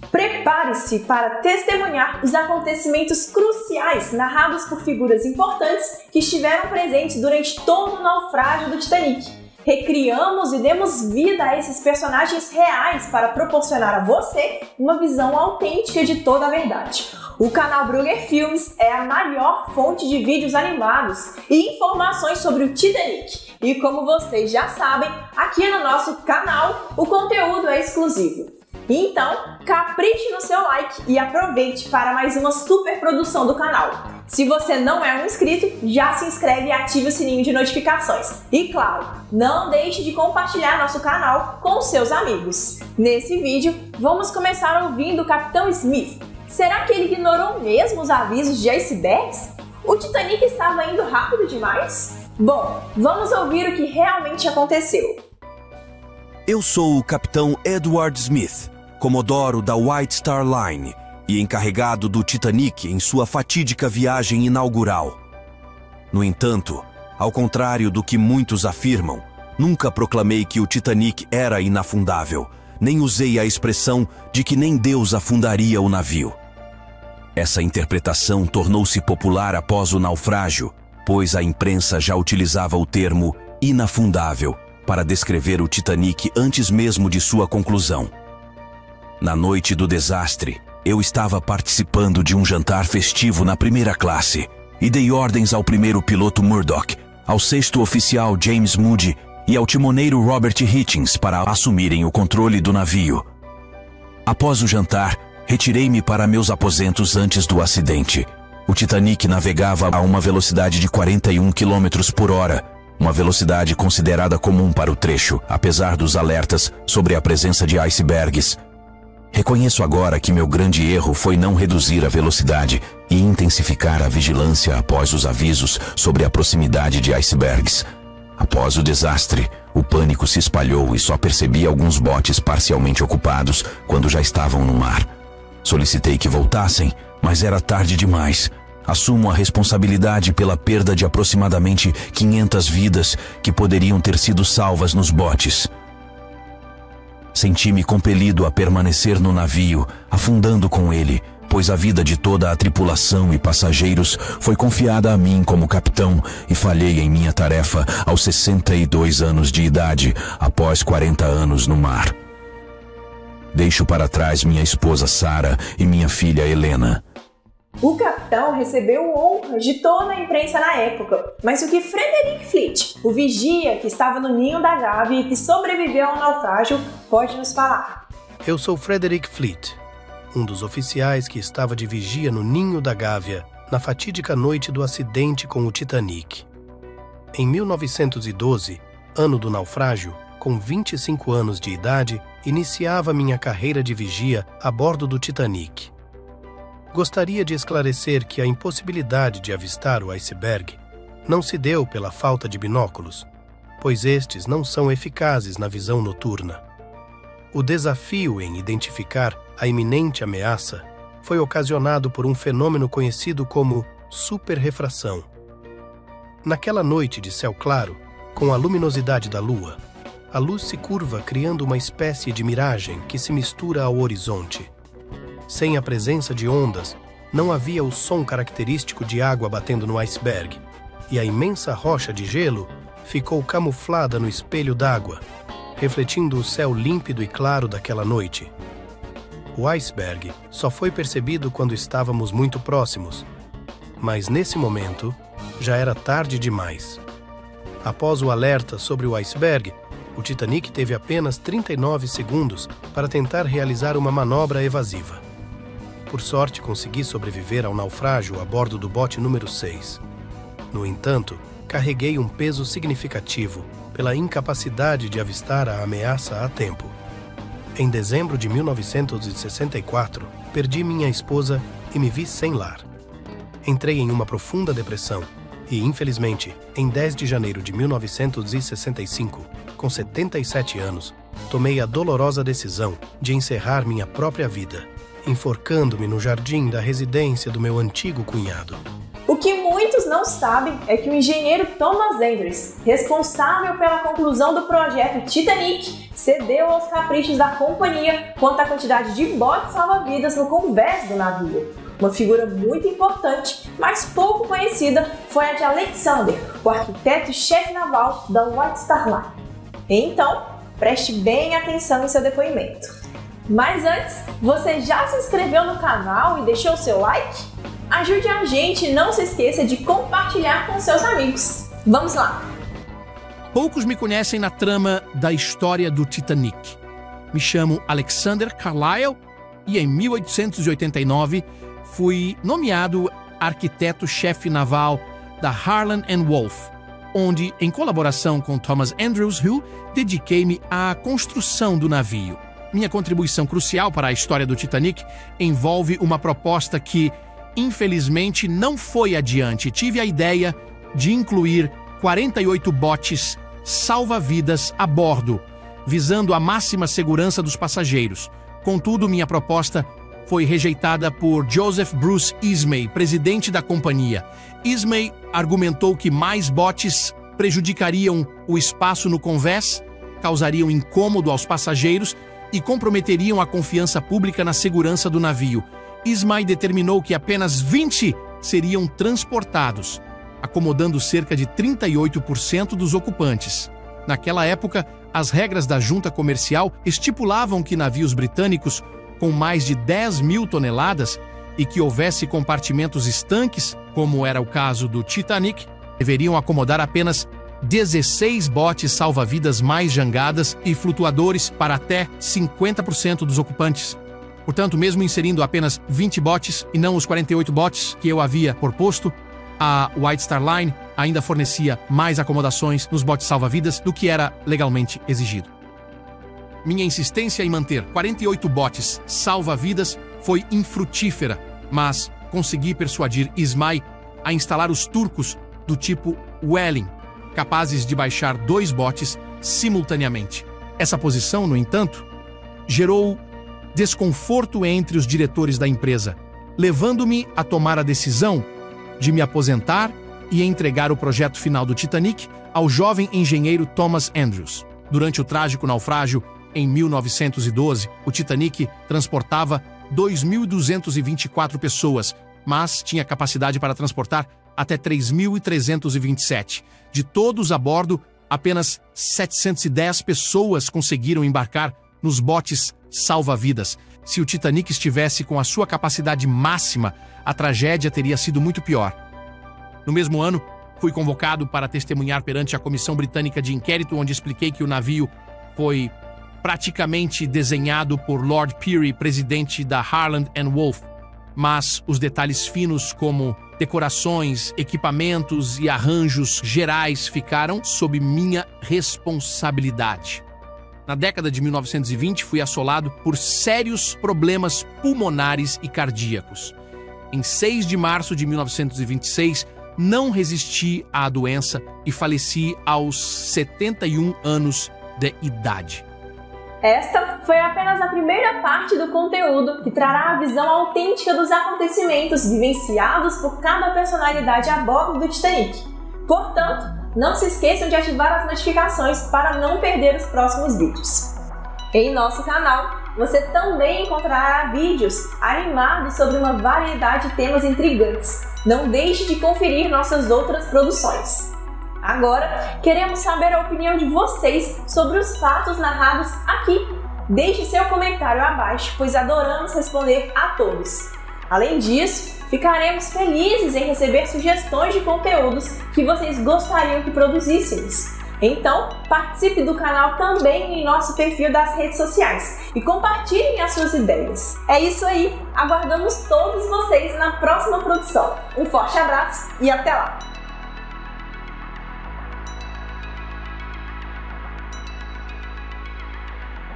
Prepare-se para testemunhar os acontecimentos cruciais narrados por figuras importantes que estiveram presentes durante todo o naufrágio do Titanic. Recriamos e demos vida a esses personagens reais para proporcionar a você uma visão autêntica de toda a verdade. O canal Brugger Filmes é a maior fonte de vídeos animados e informações sobre o Titanic. E como vocês já sabem, aqui no nosso canal o conteúdo é exclusivo. Então, capriche no seu like e aproveite para mais uma super produção do canal. Se você não é um inscrito, já se inscreve e ative o sininho de notificações. E claro, não deixe de compartilhar nosso canal com seus amigos. Nesse vídeo, vamos começar ouvindo o Capitão Smith. Será que ele ignorou mesmo os avisos de icebergs? O Titanic estava indo rápido demais? Bom, vamos ouvir o que realmente aconteceu. Eu sou o Capitão Edward Smith, comodoro da White Star Line e encarregado do Titanic em sua fatídica viagem inaugural. No entanto, ao contrário do que muitos afirmam, nunca proclamei que o Titanic era inafundável, nem usei a expressão de que nem Deus afundaria o navio. Essa interpretação tornou-se popular após o naufrágio, pois a imprensa já utilizava o termo inafundável para descrever o Titanic antes mesmo de sua conclusão. Na noite do desastre, eu estava participando de um jantar festivo na primeira classe e dei ordens ao primeiro piloto Murdoch, ao sexto oficial James Moody e ao timoneiro Robert Hichens para assumirem o controle do navio. Após o jantar, retirei-me para meus aposentos antes do acidente. O Titanic navegava a uma velocidade de 41 km por hora, uma velocidade considerada comum para o trecho, apesar dos alertas sobre a presença de icebergs. Reconheço agora que meu grande erro foi não reduzir a velocidade e intensificar a vigilância após os avisos sobre a proximidade de icebergs. Após o desastre, o pânico se espalhou e só percebi alguns botes parcialmente ocupados quando já estavam no mar. Solicitei que voltassem, mas era tarde demais. Assumo a responsabilidade pela perda de aproximadamente 500 vidas que poderiam ter sido salvas nos botes. Senti-me compelido a permanecer no navio, afundando com ele, pois a vida de toda a tripulação e passageiros foi confiada a mim como capitão e falhei em minha tarefa aos 62 anos de idade, após 40 anos no mar. Deixo para trás minha esposa Sarah e minha filha Helena. O capitão recebeu honras de toda a imprensa na época, mas o que Frederick Fleet, o vigia que estava no ninho da Gávea e que sobreviveu ao naufrágio, pode nos falar? Eu sou Frederick Fleet, um dos oficiais que estava de vigia no ninho da Gávea na fatídica noite do acidente com o Titanic. Em 1912, ano do naufrágio, com 25 anos de idade, iniciava minha carreira de vigia a bordo do Titanic. Gostaria de esclarecer que a impossibilidade de avistar o iceberg não se deu pela falta de binóculos, pois estes não são eficazes na visão noturna. O desafio em identificar a iminente ameaça foi ocasionado por um fenômeno conhecido como superrefração. Naquela noite de céu claro, com a luminosidade da lua, a luz se curva criando uma espécie de miragem que se mistura ao horizonte. Sem a presença de ondas, não havia o som característico de água batendo no iceberg, e a imensa rocha de gelo ficou camuflada no espelho d'água, refletindo o céu límpido e claro daquela noite. O iceberg só foi percebido quando estávamos muito próximos, mas nesse momento já era tarde demais. Após o alerta sobre o iceberg, o Titanic teve apenas 39 segundos para tentar realizar uma manobra evasiva. Por sorte, consegui sobreviver ao naufrágio a bordo do bote número 6. No entanto, carreguei um peso significativo pela incapacidade de avistar a ameaça a tempo. Em dezembro de 1964, perdi minha esposa e me vi sem lar. Entrei em uma profunda depressão e, infelizmente, em 10 de janeiro de 1965, com 77 anos, tomei a dolorosa decisão de encerrar minha própria vida, enforcando-me no jardim da residência do meu antigo cunhado. O que muitos não sabem é que o engenheiro Thomas Endres, responsável pela conclusão do projeto Titanic, cedeu aos caprichos da companhia quanto à quantidade de botes salva-vidas no convés do navio. Uma figura muito importante, mas pouco conhecida, foi a de Alexander, o arquiteto-chefe naval da White Star Line. Então, preste bem atenção em seu depoimento. Mas antes, você já se inscreveu no canal e deixou o seu like? Ajude a gente e não se esqueça de compartilhar com seus amigos. Vamos lá! Poucos me conhecem na trama da história do Titanic. Me chamo Alexander Carlisle e em 1889 fui nomeado arquiteto-chefe naval da Harland & Wolff, onde, em colaboração com Thomas Andrews Hill, dediquei-me à construção do navio. Minha contribuição crucial para a história do Titanic envolve uma proposta que, infelizmente, não foi adiante. Tive a ideia de incluir 48 botes salva-vidas a bordo, visando a máxima segurança dos passageiros. Contudo, minha proposta foi rejeitada por Joseph Bruce Ismay, presidente da companhia. Ismay argumentou que mais botes prejudicariam o espaço no convés, causariam incômodo aos passageiros e comprometeriam a confiança pública na segurança do navio. Ismay determinou que apenas 20 seriam transportados, acomodando cerca de 38% dos ocupantes. Naquela época, as regras da junta comercial estipulavam que navios britânicos com mais de 10 mil toneladas e que houvesse compartimentos estanques, como era o caso do Titanic, deveriam acomodar apenas 16 botes salva-vidas mais jangadas e flutuadores para até 50% dos ocupantes. Portanto, mesmo inserindo apenas 20 botes e não os 48 botes que eu havia proposto, a White Star Line ainda fornecia mais acomodações nos botes salva-vidas do que era legalmente exigido. Minha insistência em manter 48 botes salva-vidas foi infrutífera, mas consegui persuadir Ismay a instalar os turcos do tipo Welling, capazes de baixar 2 botes simultaneamente. Essa posição, no entanto, gerou desconforto entre os diretores da empresa, levando-me a tomar a decisão de me aposentar e entregar o projeto final do Titanic ao jovem engenheiro Thomas Andrews. Durante o trágico naufrágio, em 1912, o Titanic transportava 2.224 pessoas, mas tinha capacidade para transportar até 3.327. De todos a bordo, apenas 710 pessoas conseguiram embarcar nos botes salva-vidas. Se o Titanic estivesse com a sua capacidade máxima, a tragédia teria sido muito pior. No mesmo ano, fui convocado para testemunhar perante a Comissão Britânica de Inquérito, onde expliquei que o navio foi praticamente desenhado por Lord Peary, presidente da Harland & Wolff, mas os detalhes finos como decorações, equipamentos e arranjos gerais ficaram sob minha responsabilidade. Na década de 1920, fui assolado por sérios problemas pulmonares e cardíacos. Em 6 de março de 1926, não resisti à doença e faleci aos 71 anos de idade. Esta foi apenas a primeira parte do conteúdo que trará a visão autêntica dos acontecimentos vivenciados por cada personalidade a bordo do Titanic. Portanto, não se esqueçam de ativar as notificações para não perder os próximos vídeos. Em nosso canal, você também encontrará vídeos animados sobre uma variedade de temas intrigantes. Não deixe de conferir nossas outras produções. Agora, queremos saber a opinião de vocês sobre os fatos narrados aqui. Deixe seu comentário abaixo, pois adoramos responder a todos. Além disso, ficaremos felizes em receber sugestões de conteúdos que vocês gostariam que produzíssemos. Então, participe do canal também em nosso perfil das redes sociais e compartilhem as suas ideias. É isso aí, aguardamos todos vocês na próxima produção. Um forte abraço e até lá!